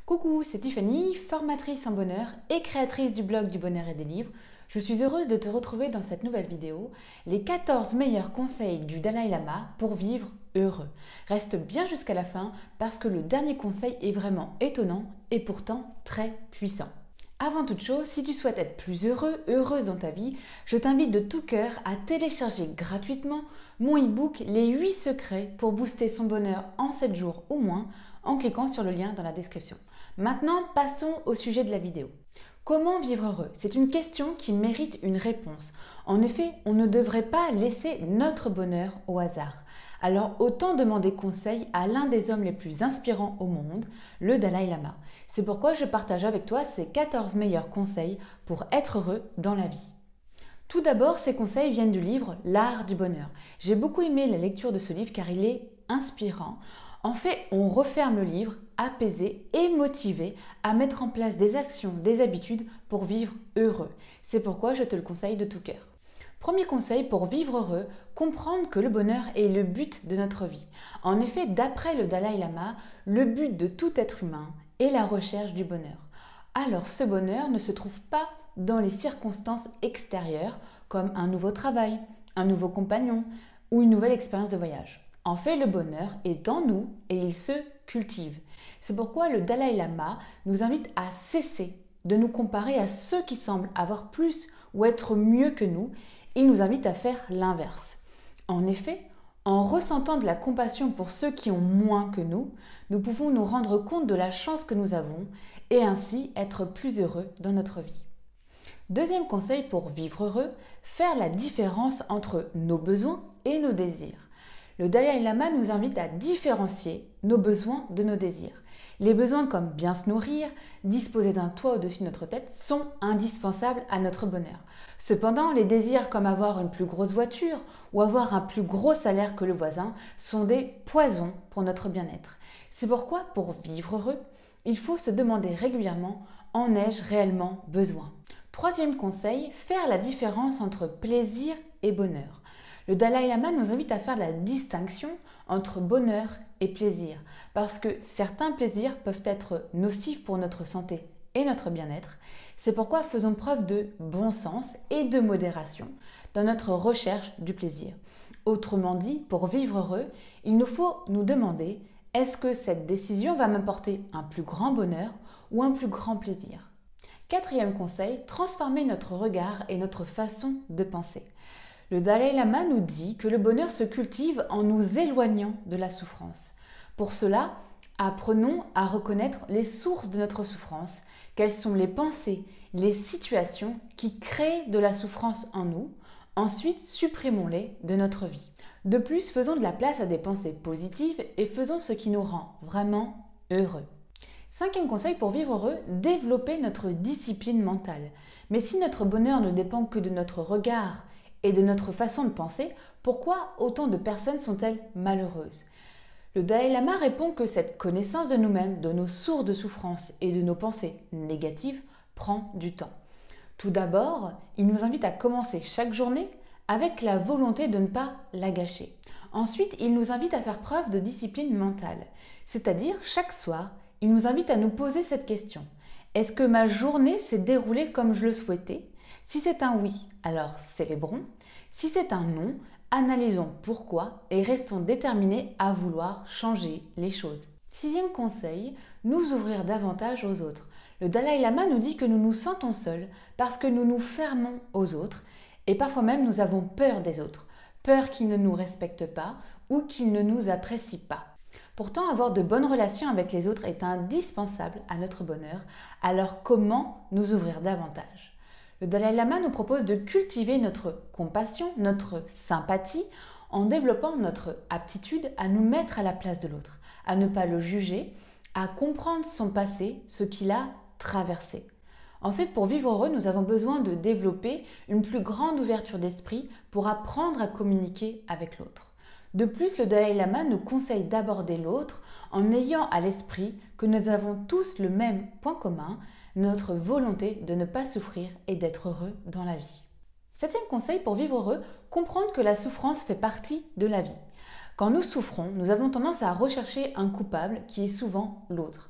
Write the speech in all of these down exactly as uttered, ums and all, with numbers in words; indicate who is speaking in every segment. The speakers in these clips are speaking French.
Speaker 1: Coucou, c'est Tiffany, formatrice en bonheur et créatrice du blog du bonheur et des livres. Je suis heureuse de te retrouver dans cette nouvelle vidéo, les quatorze meilleurs conseils du Dalai Lama pour vivre heureux. Reste bien jusqu'à la fin parce que le dernier conseil est vraiment étonnant et pourtant très puissant. Avant toute chose, si tu souhaites être plus heureux, heureuse dans ta vie, je t'invite de tout cœur à télécharger gratuitement mon e-book Les huit secrets pour booster son bonheur en sept jours ou moins en cliquant sur le lien dans la description. Maintenant, passons au sujet de la vidéo. Comment vivre heureux? C'est une question qui mérite une réponse. En effet, on ne devrait pas laisser notre bonheur au hasard. Alors autant demander conseil à l'un des hommes les plus inspirants au monde, le Dalai Lama. C'est pourquoi je partage avec toi ces quatorze meilleurs conseils pour être heureux dans la vie. Tout d'abord, ces conseils viennent du livre L'Art du bonheur. J'ai beaucoup aimé la lecture de ce livre car il est inspirant. En fait, on referme le livre apaisé et motivé à mettre en place des actions, des habitudes pour vivre heureux. C'est pourquoi je te le conseille de tout cœur. Premier conseil pour vivre heureux, comprendre que le bonheur est le but de notre vie. En effet, d'après le Dalai Lama, le but de tout être humain est la recherche du bonheur. Alors ce bonheur ne se trouve pas dans les circonstances extérieures comme un nouveau travail, un nouveau compagnon ou une nouvelle expérience de voyage. En fait, le bonheur est en nous et il se cultive. C'est pourquoi le Dalai Lama nous invite à cesser de nous comparer à ceux qui semblent avoir plus ou être mieux que nous. Il nous invite à faire l'inverse. En effet, en ressentant de la compassion pour ceux qui ont moins que nous, nous pouvons nous rendre compte de la chance que nous avons et ainsi être plus heureux dans notre vie. Deuxième conseil pour vivre heureux, faire la différence entre nos besoins et nos désirs. Le Dalai Lama nous invite à différencier nos besoins de nos désirs. Les besoins comme bien se nourrir, disposer d'un toit au-dessus de notre tête sont indispensables à notre bonheur. Cependant, les désirs comme avoir une plus grosse voiture ou avoir un plus gros salaire que le voisin sont des poisons pour notre bien-être. C'est pourquoi, pour vivre heureux, il faut se demander régulièrement « en ai-je réellement besoin ?» Troisième conseil, faire la différence entre plaisir et bonheur. Le Dalai Lama nous invite à faire la distinction entre bonheur et plaisir, parce que certains plaisirs peuvent être nocifs pour notre santé et notre bien-être. C'est pourquoi faisons preuve de bon sens et de modération dans notre recherche du plaisir. Autrement dit, pour vivre heureux, il nous faut nous demander « est-ce que cette décision va m'apporter un plus grand bonheur ou un plus grand plaisir ?» Quatrième conseil, transformer notre regard et notre façon de penser. Le Dalai Lama nous dit que le bonheur se cultive en nous éloignant de la souffrance. Pour cela, apprenons à reconnaître les sources de notre souffrance, quelles sont les pensées, les situations qui créent de la souffrance en nous. Ensuite, supprimons-les de notre vie. De plus, faisons de la place à des pensées positives et faisons ce qui nous rend vraiment heureux. Cinquième conseil pour vivre heureux, développer notre discipline mentale. Mais si notre bonheur ne dépend que de notre regard et de notre façon de penser, pourquoi autant de personnes sont-elles malheureuses? Le Dalai Lama répond que cette connaissance de nous-mêmes, de nos sources de souffrance et de nos pensées négatives prend du temps. Tout d'abord, il nous invite à commencer chaque journée avec la volonté de ne pas la gâcher. Ensuite, il nous invite à faire preuve de discipline mentale, c'est-à-dire chaque soir, il nous invite à nous poser cette question. Est-ce que ma journée s'est déroulée comme je le souhaitais? Si c'est un oui, alors célébrons. Si c'est un non, analysons pourquoi et restons déterminés à vouloir changer les choses. Sixième conseil, nous ouvrir davantage aux autres. Le Dalai Lama nous dit que nous nous sentons seuls parce que nous nous fermons aux autres et parfois même nous avons peur des autres. Peur qu'ils ne nous respectent pas ou qu'ils ne nous apprécient pas. Pourtant, avoir de bonnes relations avec les autres est indispensable à notre bonheur. Alors comment nous ouvrir davantage ? Le Dalai Lama nous propose de cultiver notre compassion, notre sympathie, en développant notre aptitude à nous mettre à la place de l'autre, à ne pas le juger, à comprendre son passé, ce qu'il a traversé. En fait, pour vivre heureux, nous avons besoin de développer une plus grande ouverture d'esprit pour apprendre à communiquer avec l'autre. De plus, le Dalai Lama nous conseille d'aborder l'autre en ayant à l'esprit que nous avons tous le même point commun, notre volonté de ne pas souffrir et d'être heureux dans la vie. Septième conseil pour vivre heureux, comprendre que la souffrance fait partie de la vie. Quand nous souffrons, nous avons tendance à rechercher un coupable qui est souvent l'autre.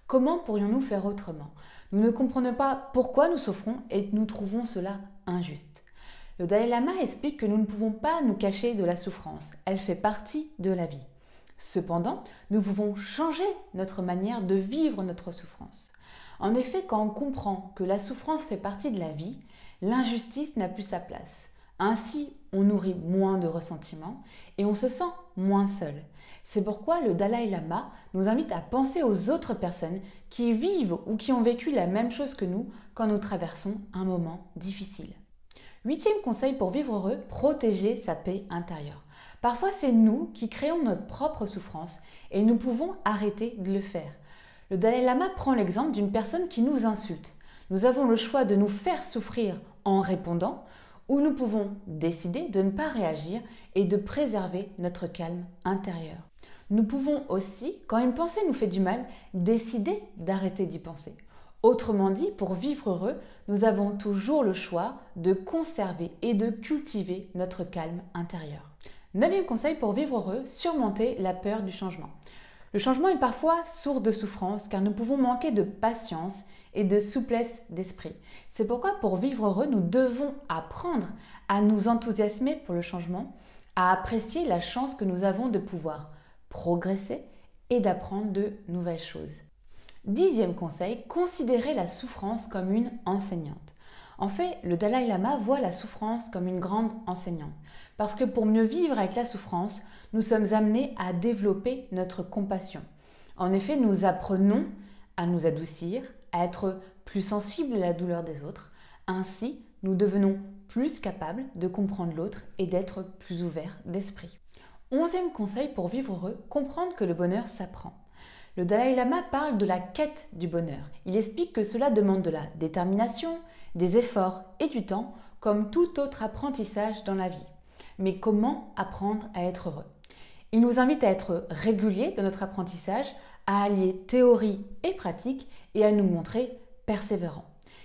Speaker 1: Comment pourrions-nous faire autrement? Nous ne comprenons pas pourquoi nous souffrons et nous trouvons cela injuste. Le Dalai Lama explique que nous ne pouvons pas nous cacher de la souffrance, elle fait partie de la vie. Cependant, nous pouvons changer notre manière de vivre notre souffrance. En effet, quand on comprend que la souffrance fait partie de la vie, l'injustice n'a plus sa place. Ainsi, on nourrit moins de ressentiment et on se sent moins seul. C'est pourquoi le Dalai Lama nous invite à penser aux autres personnes qui vivent ou qui ont vécu la même chose que nous quand nous traversons un moment difficile. Huitième conseil pour vivre heureux, protéger sa paix intérieure. Parfois, c'est nous qui créons notre propre souffrance et nous pouvons arrêter de le faire. Le Dalai Lama prend l'exemple d'une personne qui nous insulte. Nous avons le choix de nous faire souffrir en répondant ou nous pouvons décider de ne pas réagir et de préserver notre calme intérieur. Nous pouvons aussi, quand une pensée nous fait du mal, décider d'arrêter d'y penser. Autrement dit, pour vivre heureux, nous avons toujours le choix de conserver et de cultiver notre calme intérieur. Neuvième conseil pour vivre heureux, surmonter la peur du changement. Le changement est parfois source de souffrance car nous pouvons manquer de patience et de souplesse d'esprit. C'est pourquoi pour vivre heureux, nous devons apprendre à nous enthousiasmer pour le changement, à apprécier la chance que nous avons de pouvoir progresser et d'apprendre de nouvelles choses. Dixième conseil, considérer la souffrance comme une enseignante. En fait, le Dalai Lama voit la souffrance comme une grande enseignante. Parce que pour mieux vivre avec la souffrance, nous sommes amenés à développer notre compassion. En effet, nous apprenons à nous adoucir, à être plus sensibles à la douleur des autres. Ainsi, nous devenons plus capables de comprendre l'autre et d'être plus ouverts d'esprit. Onzième conseil pour vivre heureux, comprendre que le bonheur s'apprend. Le Dalai Lama parle de la quête du bonheur. Il explique que cela demande de la détermination, des efforts et du temps, comme tout autre apprentissage dans la vie. Mais comment apprendre à être heureux? Il nous invite à être réguliers dans notre apprentissage, à allier théorie et pratique et à nous montrer persévérants.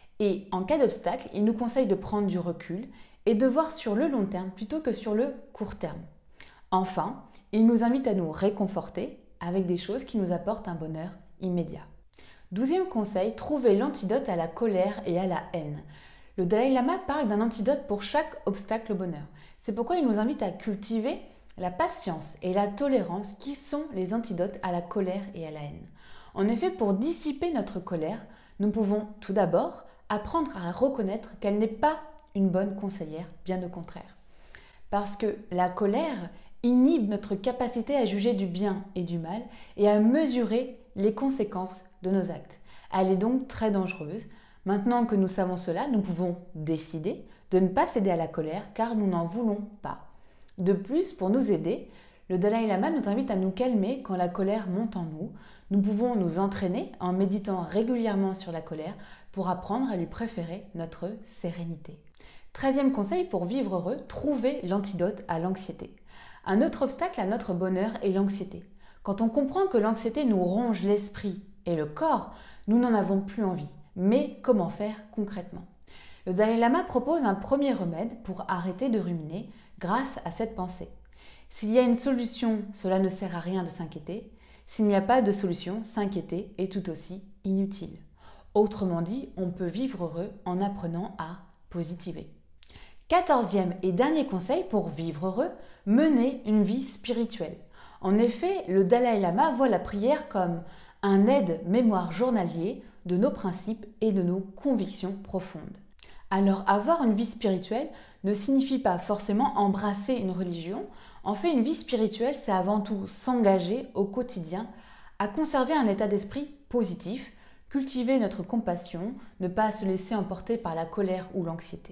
Speaker 1: Et en cas d'obstacle, il nous conseille de prendre du recul et de voir sur le long terme plutôt que sur le court terme. Enfin, il nous invite à nous réconforter avec des choses qui nous apportent un bonheur immédiat. Douzième conseil, trouver l'antidote à la colère et à la haine. Le Dalai Lama parle d'un antidote pour chaque obstacle au bonheur. C'est pourquoi il nous invite à cultiver la patience et la tolérance qui sont les antidotes à la colère et à la haine. En effet, pour dissiper notre colère, nous pouvons tout d'abord apprendre à reconnaître qu'elle n'est pas une bonne conseillère, bien au contraire. Parce que la colère inhibe notre capacité à juger du bien et du mal et à mesurer les conséquences de nos actes. Elle est donc très dangereuse. Maintenant que nous savons cela, nous pouvons décider de ne pas céder à la colère car nous n'en voulons pas. De plus, pour nous aider, le Dalai Lama nous invite à nous calmer quand la colère monte en nous. Nous pouvons nous entraîner en méditant régulièrement sur la colère pour apprendre à lui préférer notre sérénité. Treizième conseil pour vivre heureux, trouver l'antidote à l'anxiété. Un autre obstacle à notre bonheur est l'anxiété. Quand on comprend que l'anxiété nous ronge l'esprit et le corps, nous n'en avons plus envie. Mais comment faire concrètement? Le Dalai Lama propose un premier remède pour arrêter de ruminer grâce à cette pensée. S'il y a une solution, cela ne sert à rien de s'inquiéter. S'il n'y a pas de solution, s'inquiéter est tout aussi inutile. Autrement dit, on peut vivre heureux en apprenant à positiver. Quatorzième et dernier conseil pour vivre heureux, mener une vie spirituelle. En effet, le Dalai Lama voit la prière comme un aide-mémoire journalier de nos principes et de nos convictions profondes. Alors, avoir une vie spirituelle ne signifie pas forcément embrasser une religion. En fait, une vie spirituelle, c'est avant tout s'engager au quotidien à conserver un état d'esprit positif, cultiver notre compassion, ne pas se laisser emporter par la colère ou l'anxiété.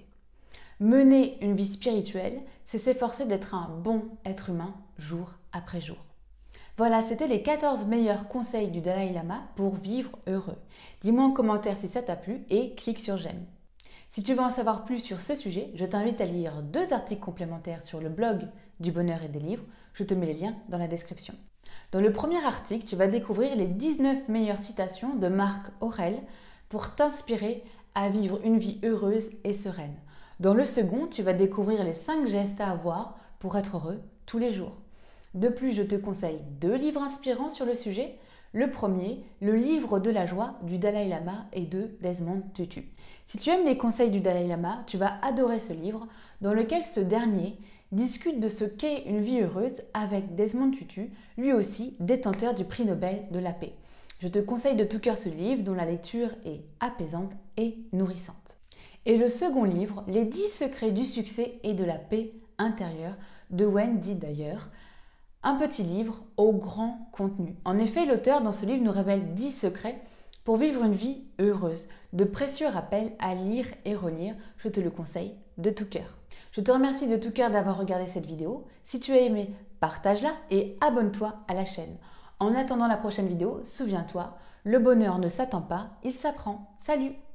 Speaker 1: Mener une vie spirituelle, c'est s'efforcer d'être un bon être humain jour après jour. Voilà, c'était les quatorze meilleurs conseils du Dalai Lama pour vivre heureux. Dis-moi en commentaire si ça t'a plu et clique sur j'aime. Si tu veux en savoir plus sur ce sujet, je t'invite à lire deux articles complémentaires sur le blog du bonheur et des livres. Je te mets les liens dans la description. Dans le premier article, tu vas découvrir les dix-neuf meilleures citations de Marc Aurèle pour t'inspirer à vivre une vie heureuse et sereine. Dans le second, tu vas découvrir les cinq gestes à avoir pour être heureux tous les jours. De plus, je te conseille deux livres inspirants sur le sujet, Le premier, Le livre de la joie du Dalai Lama et de Desmond Tutu. Si tu aimes les conseils du Dalai Lama, tu vas adorer ce livre dans lequel ce dernier discute de ce qu'est une vie heureuse avec Desmond Tutu, lui aussi détenteur du prix Nobel de la paix. Je te conseille de tout cœur ce livre dont la lecture est apaisante et nourrissante. Et le second livre, Les dix secrets du succès et de la paix intérieure de Wendy Dyer. Un petit livre au grand contenu. En effet, l'auteur dans ce livre nous révèle dix secrets pour vivre une vie heureuse. De précieux rappels à lire et relire, je te le conseille de tout cœur. Je te remercie de tout cœur d'avoir regardé cette vidéo. Si tu as aimé, partage-la et abonne-toi à la chaîne. En attendant la prochaine vidéo, souviens-toi, le bonheur ne s'attend pas, il s'apprend. Salut!